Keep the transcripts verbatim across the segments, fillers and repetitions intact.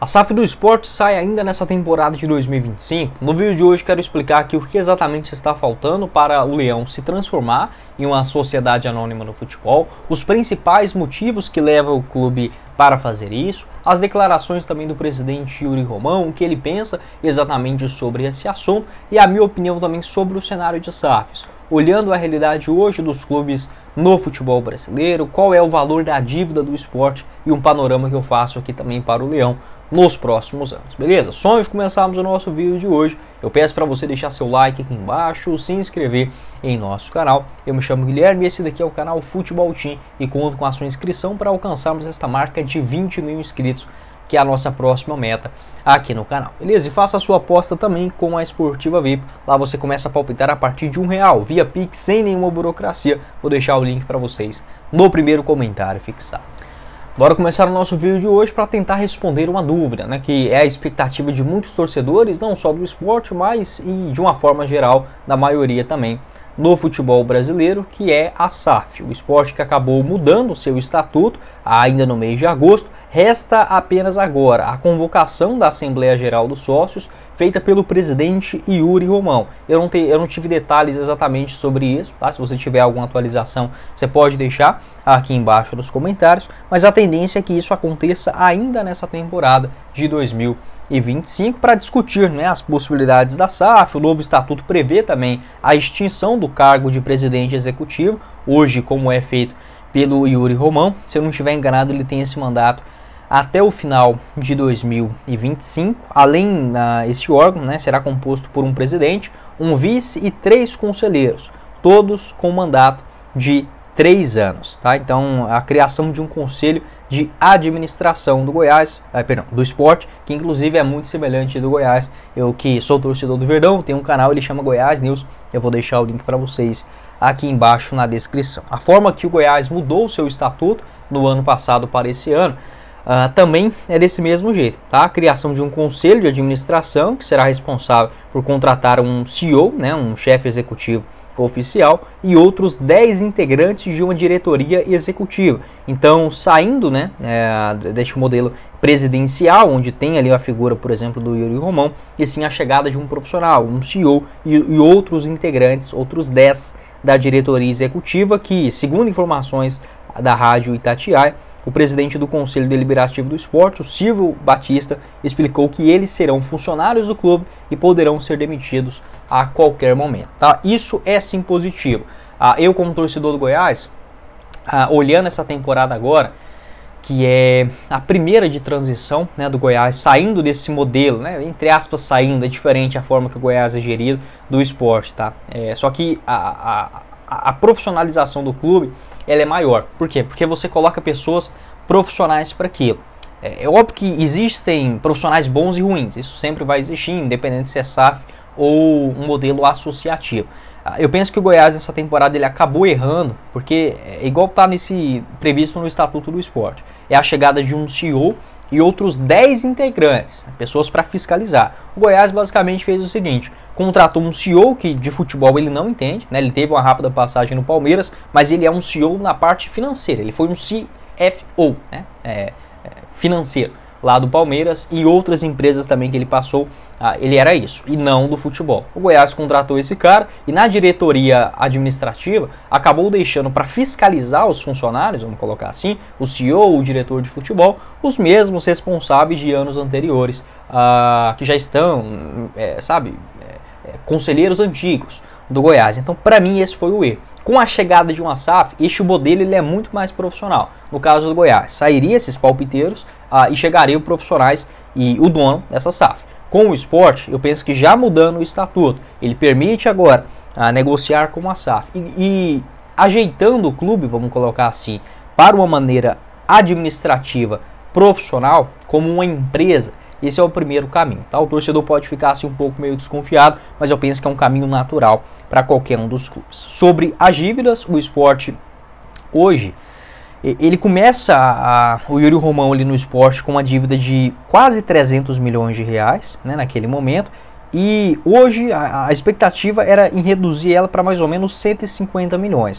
A S A F do Sport sai ainda nessa temporada de dois mil e vinte e cinco. No vídeo de hoje quero explicar aqui o que exatamente está faltando para o Leão se transformar em uma sociedade anônima no futebol, os principais motivos que levam o clube para fazer isso, as declarações também do presidente Yuri Romão, o que ele pensa exatamente sobre esse assunto e a minha opinião também sobre o cenário de S A Fs. Olhando a realidade hoje dos clubes no futebol brasileiro, qual é o valor da dívida do esporte e um panorama que eu faço aqui também para o Leão nos próximos anos, beleza? Só antes de começarmos o nosso vídeo de hoje, eu peço para você deixar seu like aqui embaixo, se inscrever em nosso canal. Eu me chamo Guilherme e esse daqui é o canal Futebol Team e conto com a sua inscrição para alcançarmos esta marca de vinte mil inscritos, que é a nossa próxima meta aqui no canal, beleza? E faça a sua aposta também com a Esportiva V I P, lá você começa a palpitar a partir de um real, via Pix, sem nenhuma burocracia. Vou deixar o link para vocês no primeiro comentário fixado. Bora começar o nosso vídeo de hoje para tentar responder uma dúvida, né, que é a expectativa de muitos torcedores, não só do esporte, mas e de uma forma geral, da maioria também, no futebol brasileiro, que é a S A F. O esporte que acabou mudando o seu estatuto ainda no mês de agosto. Resta apenas agora a convocação da Assembleia Geral dos Sócios, feita pelo presidente Yuri Romão. Eu não, te, eu não tive detalhes exatamente sobre isso, tá? Se você tiver alguma atualização, você pode deixar aqui embaixo nos comentários, mas a tendência é que isso aconteça ainda nessa temporada de dois mil e vinte e cinco para discutir, né, as possibilidades da S A F. O novo estatuto prevê também a extinção do cargo de presidente executivo, hoje como é feito pelo Yuri Romão. Se eu não estiver enganado, ele tem esse mandato até o final de dois mil e vinte e cinco. Além, uh, esse órgão, né, será composto por um presidente, um vice e três conselheiros, todos com mandato de três anos. Tá? Então, a criação de um conselho de administração do Goiás, ah, perdão, do esporte, que inclusive é muito semelhante do Goiás. Eu que sou torcedor do Verdão, tem um canal, ele chama Goiás News, eu vou deixar o link para vocês aqui embaixo na descrição. A forma que o Goiás mudou o seu estatuto no ano passado para esse ano, Uh, também é desse mesmo jeito, tá? A criação de um conselho de administração que será responsável por contratar um C E O, né, um chefe executivo oficial, e outros dez integrantes de uma diretoria executiva. Então, saindo, né, é, deste modelo presidencial, onde tem ali a figura, por exemplo, do Yuri Romão, e sim a chegada de um profissional, um C E O e, e outros integrantes, outros dez da diretoria executiva, que, segundo informações da Rádio Itatiaia, o presidente do Conselho Deliberativo do Esporte, o Silvio Batista, explicou que eles serão funcionários do clube e poderão ser demitidos a qualquer momento. Tá? Isso é sim positivo. Ah, eu, como torcedor do Goiás, ah, olhando essa temporada agora, que é a primeira de transição, né, do Goiás, saindo desse modelo, né, entre aspas, saindo, é diferente a forma que o Goiás é gerido do esporte. Tá? É, só que a, a, a profissionalização do clube, ela é maior. Por quê? Porque você coloca pessoas profissionais para aquilo. É, é óbvio que existem profissionais bons e ruins, isso sempre vai existir, independente se é S A F ou um modelo associativo. Eu penso que o Goiás nessa temporada ele acabou errando, porque é igual está nesse previsto no Estatuto do Esporte. É a chegada de um C E O e outros dez integrantes, pessoas para fiscalizar. O Goiás basicamente fez o seguinte: contratou um C E O que de futebol ele não entende, né? Ele teve uma rápida passagem no Palmeiras, mas ele é um C E O na parte financeira, ele foi um C F O, né? é, é, financeiro lá do Palmeiras, e outras empresas também que ele passou, ah, ele era isso, e não do futebol. O Goiás contratou esse cara e na diretoria administrativa acabou deixando para fiscalizar os funcionários, vamos colocar assim, o C E O, o diretor de futebol, os mesmos responsáveis de anos anteriores, ah, que já estão, é, sabe, é, é, conselheiros antigos do Goiás. Então, para mim, esse foi o erro. Com a chegada de uma S A F, este modelo ele é muito mais profissional. No caso do Goiás, sairia esses palpiteiros ah, e chegariam profissionais e o dono dessa S A F. Com o esporte, eu penso que já mudando o estatuto, ele permite agora ah, negociar com a S A F e, e ajeitando o clube, vamos colocar assim, para uma maneira administrativa, profissional, como uma empresa. Esse é o primeiro caminho, tá? O torcedor pode ficar assim um pouco meio desconfiado, mas eu penso que é um caminho natural para qualquer um dos clubes. Sobre as dívidas, o esporte hoje, ele começa, a, o Yuri Romão ali no esporte com uma dívida de quase trezentos milhões de reais, né, naquele momento, e hoje a, a expectativa era em reduzir ela para mais ou menos cento e cinquenta milhões.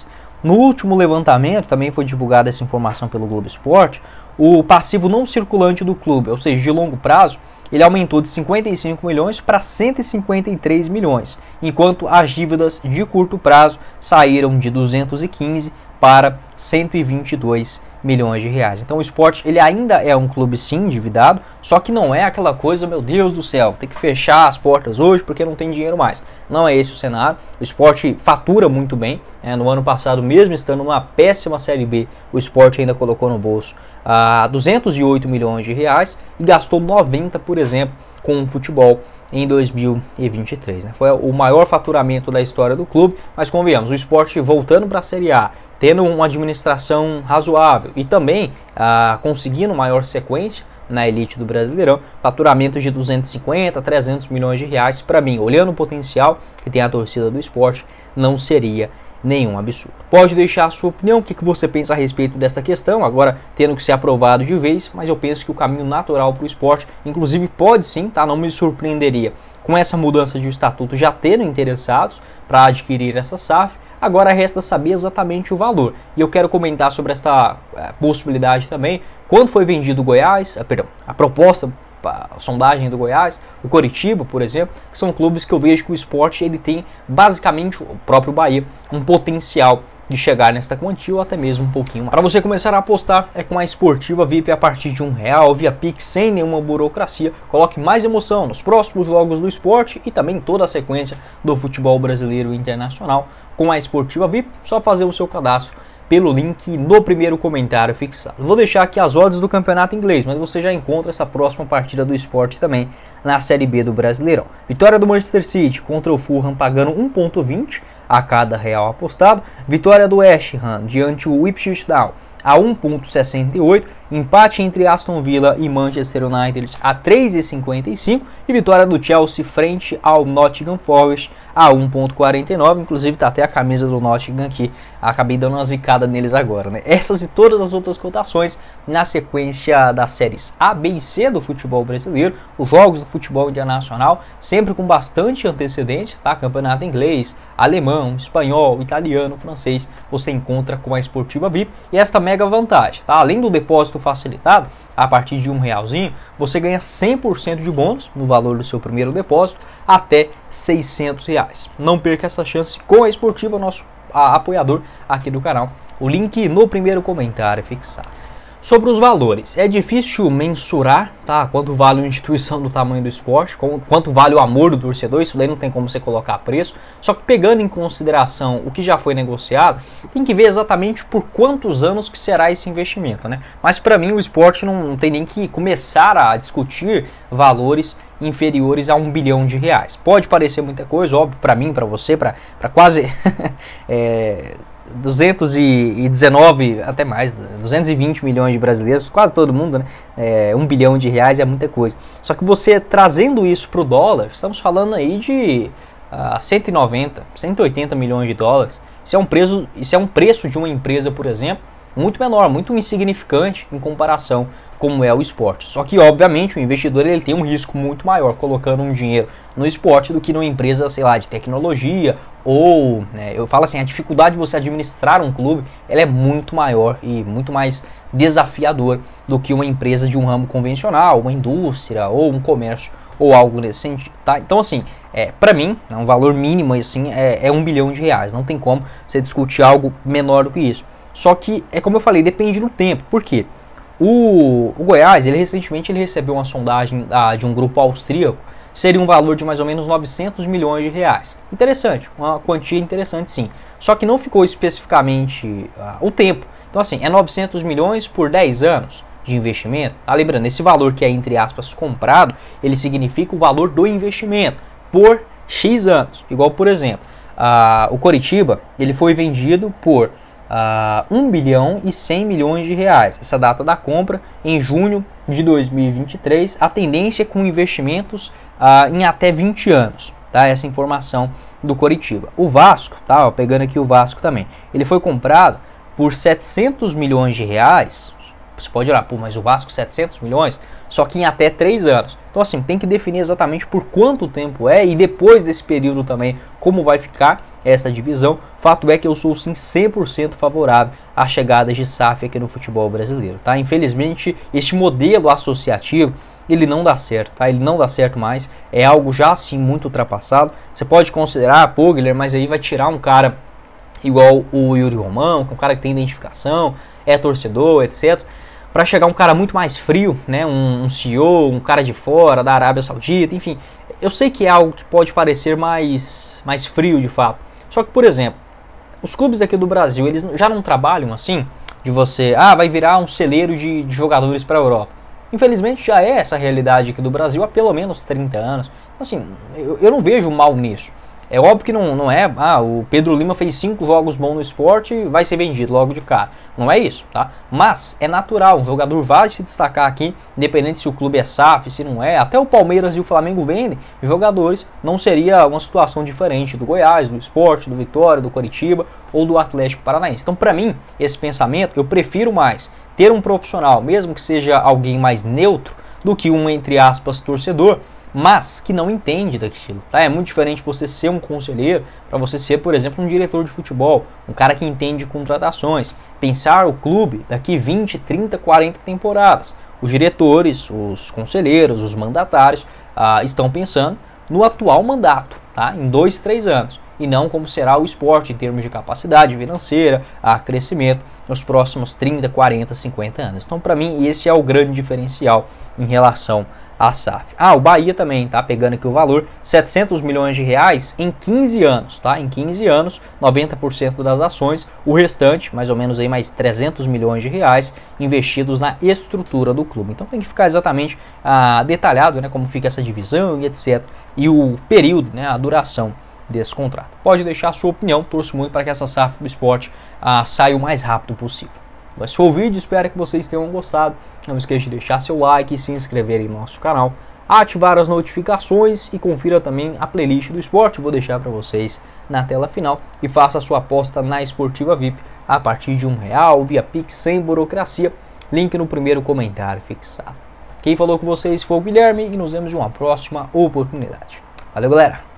No último levantamento, também foi divulgada essa informação pelo Globo Esporte, o passivo não circulante do clube, ou seja, de longo prazo, ele aumentou de cinquenta e cinco milhões para cento e cinquenta e três milhões, enquanto as dívidas de curto prazo saíram de duzentos e quinze para cento e vinte e dois milhões de reais. Então o Sport, ele ainda é um clube sim endividado, só que não é aquela coisa, meu Deus do céu, tem que fechar as portas hoje porque não tem dinheiro mais. Não é esse o cenário. O Sport fatura muito bem, né? No ano passado, mesmo estando numa péssima Série B, o Sport ainda colocou no bolso ah, duzentos e oito milhões de reais e gastou noventa, por exemplo, com o futebol em dois mil e vinte e três. Né? Foi o maior faturamento da história do clube, mas convenhamos, o Sport voltando para a Série A, tendo uma administração razoável e também ah, conseguindo maior sequência na elite do Brasileirão, faturamento de duzentos e cinquenta, trezentos milhões de reais, para mim, olhando o potencial que tem a torcida do Sport, não seria nenhum absurdo. Pode deixar a sua opinião, o que, que você pensa a respeito dessa questão, agora tendo que ser aprovado de vez, mas eu penso que o caminho natural para o Sport, inclusive pode sim, tá? Não me surpreenderia com essa mudança de estatuto já tendo interessados para adquirir essa S A F. Agora resta saber exatamente o valor. E eu quero comentar sobre esta é, possibilidade também. Quando foi vendido o Goiás, é, perdão, a proposta, a sondagem do Goiás, o Coritiba, por exemplo, que são clubes que eu vejo que o Sport ele tem basicamente, o próprio Bahia, um potencial de chegar nesta quantia ou até mesmo um pouquinho mais. Para você começar a apostar é com a Esportiva V I P a partir de um real, via Pix, sem nenhuma burocracia. Coloque mais emoção nos próximos jogos do esporte e também toda a sequência do futebol brasileiro e internacional. Com a Esportiva V I P, só fazer o seu cadastro pelo link no primeiro comentário fixado. Vou deixar aqui as odds do campeonato inglês, mas você já encontra essa próxima partida do esporte também na Série B do Brasileirão. Vitória do Manchester City contra o Fulham pagando um ponto vinte a cada real apostado. Vitória do West Ham diante o Ipswich Town a um ponto sessenta e oito. Empate entre Aston Villa e Manchester United a três ponto cinquenta e cinco. E vitória do Chelsea frente ao Nottingham Forest a um ponto quarenta e nove. Inclusive tá até a camisa do Nottingham aqui. Acabei dando uma zicada neles agora, né? Essas e todas as outras cotações na sequência das séries A, B e C do futebol brasileiro. Os jogos do futebol internacional, sempre com bastante antecedência, tá? Campeonato inglês, alemão, espanhol, italiano, francês. Você encontra com a Esportiva V I P. E esta mega vantagem, tá? Além do depósito facilitado, a partir de um realzinho, você ganha cem por cento de bônus no valor do seu primeiro depósito até seiscentos reais. Não perca essa chance com a Esportiva, nosso a, apoiador aqui do canal. O link no primeiro comentário fixado. Sobre os valores, é difícil mensurar, tá, quanto vale uma instituição do tamanho do esporte, quanto vale o amor do torcedor, isso daí não tem como você colocar preço, só que pegando em consideração o que já foi negociado, tem que ver exatamente por quantos anos que será esse investimento, né? Mas para mim o esporte não, não tem nem que começar a discutir valores inferiores a um bilhão de reais. Pode parecer muita coisa, óbvio, para mim, para você, para quase... é... duzentos e dezenove, até mais, duzentos e vinte milhões de brasileiros, quase todo mundo, né? É, um bilhão de reais é muita coisa. Só que você trazendo isso para o dólar, estamos falando aí de uh, cento e noventa, cento e oitenta milhões de dólares. Isso é um preço, isso é um preço de uma empresa, por exemplo, muito menor, muito insignificante em comparação como é o esporte. Só que, obviamente, o investidor ele tem um risco muito maior colocando um dinheiro no esporte do que numa empresa, sei lá, de tecnologia ou, né, eu falo assim, a dificuldade de você administrar um clube, ela é muito maior e muito mais desafiador do que uma empresa de um ramo convencional, uma indústria ou um comércio ou algo nesse sentido, tá? Então, assim, é, para mim, um valor mínimo assim, é, é um bilhão de reais. Não tem como você discutir algo menor do que isso. Só que, é como eu falei, depende do tempo. Por quê? O, o Goiás, ele recentemente ele recebeu uma sondagem ah, de um grupo austríaco, seria um valor de mais ou menos novecentos milhões de reais. Interessante, uma quantia interessante sim. Só que não ficou especificamente ah, o tempo. Então assim, é novecentos milhões por dez anos de investimento. Tá lembrando, esse valor que é entre aspas comprado, ele significa o valor do investimento por X anos. Igual, por exemplo, ah, o Coritiba, ele foi vendido por... Uh, um bilhão e cem milhões de reais. Essa data da compra em junho de dois mil e vinte e três. A tendência é com investimentos uh, em até vinte anos. Tá? Essa informação do Coritiba. O Vasco, tá? Ó, pegando aqui o Vasco também. Ele foi comprado por setecentos milhões de reais Você pode olhar, pô, mas o Vasco setecentos milhões, só que em até três anos. Então assim, tem que definir exatamente por quanto tempo é e depois desse período também como vai ficar essa divisão. Fato é que eu sou sim cem por cento favorável à chegada de S A F aqui no futebol brasileiro, tá? Infelizmente, este modelo associativo, ele não dá certo, tá? Ele não dá certo mais, é algo já assim muito ultrapassado. Você pode considerar, pô, Guilherme, mas aí vai tirar um cara igual o Yuri Romão, que é um cara que tem identificação, é torcedor, etcétera, para chegar um cara muito mais frio, né? Um, um C E O, um cara de fora, da Arábia Saudita, enfim. Eu sei que é algo que pode parecer mais, mais frio de fato. Só que, por exemplo, os clubes aqui do Brasil, eles já não trabalham assim, de você, ah, vai virar um celeiro de, de jogadores para a Europa. Infelizmente já é essa realidade aqui do Brasil há pelo menos trinta anos. Assim, eu, eu não vejo mal nisso. É óbvio que não, não é, ah, o Pedro Lima fez cinco jogos bons no esporte e vai ser vendido logo de cara. Não é isso, tá? Mas é natural, um jogador vai se destacar aqui, independente se o clube é S A F, se não é. Até o Palmeiras e o Flamengo vendem jogadores, não seria uma situação diferente do Goiás, do Sport, do Vitória, do Coritiba ou do Atlético Paranaense. Então, para mim, esse pensamento, eu prefiro mais ter um profissional, mesmo que seja alguém mais neutro, do que um, entre aspas, torcedor, mas que não entende daquilo, tá? É muito diferente você ser um conselheiro para você ser, por exemplo, um diretor de futebol, um cara que entende contratações, pensar o clube daqui vinte, trinta, quarenta temporadas. Os diretores, os conselheiros, os mandatários ah, estão pensando no atual mandato, tá? Em dois, três anos, e não como será o esporte em termos de capacidade financeira, a crescimento nos próximos trinta, quarenta, cinquenta anos. Então, para mim, esse é o grande diferencial em relação a S A F. Ah, o Bahia também tá pegando aqui o valor, setecentos milhões de reais em quinze anos, tá? Em quinze anos, noventa por cento das ações, o restante, mais ou menos aí mais trezentos milhões de reais investidos na estrutura do clube. Então tem que ficar exatamente ah, detalhado, né, como fica essa divisão e etcétera. E o período, né, a duração desse contrato. Pode deixar a sua opinião, torço muito para que essa S A F do esporte ah, saia o mais rápido possível. Esse foi o vídeo, espero que vocês tenham gostado. Não esqueça de deixar seu like, se inscrever em nosso canal, ativar as notificações e confira também a playlist do esporte. Vou deixar para vocês na tela final e faça a sua aposta na Esportiva V I P a partir de um real via Pix sem burocracia. Link no primeiro comentário fixado. Quem falou com vocês foi o Guilherme e nos vemos em uma próxima oportunidade. Valeu, galera!